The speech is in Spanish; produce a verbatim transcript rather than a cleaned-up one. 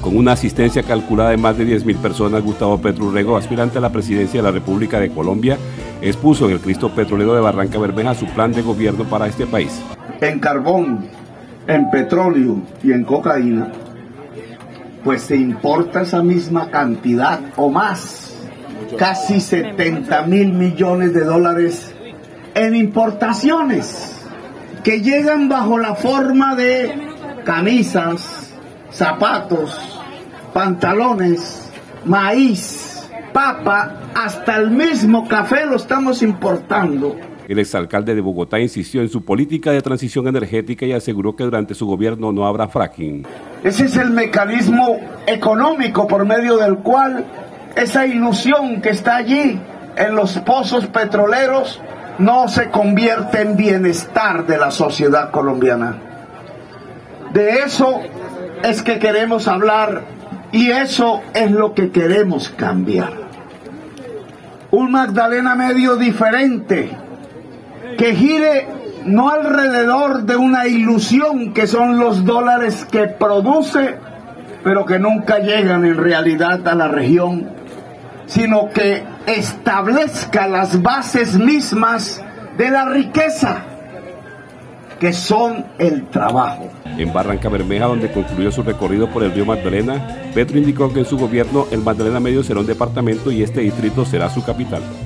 Con una asistencia calculada de más de diez mil personas, Gustavo Petro Urrego, aspirante a la presidencia de la República de Colombia, expuso en el Cristo Petrolero de Barranca Bermeja su plan de gobierno para este país. En carbón, en petróleo y en cocaína, pues se importa esa misma cantidad o más, casi setenta mil millones de dólares en importaciones que llegan bajo la forma de camisas, zapatos, pantalones, maíz, papa, hasta el mismo café lo estamos importando. El exalcalde de Bogotá insistió en su política de transición energética y aseguró que durante su gobierno no habrá fracking. Ese es el mecanismo económico por medio del cual esa ilusión que está allí en los pozos petroleros no se convierte en bienestar de la sociedad colombiana. De eso es que queremos hablar y eso es lo que queremos cambiar. Un Magdalena Medio diferente, que gire no alrededor de una ilusión que son los dólares que produce, pero que nunca llegan en realidad a la región, sino que establezca las bases mismas de la riqueza, que son el trabajo. En Barranca Bermeja, donde concluyó su recorrido por el río Magdalena, Petro indicó que en su gobierno el Magdalena Medio será un departamento y este distrito será su capital.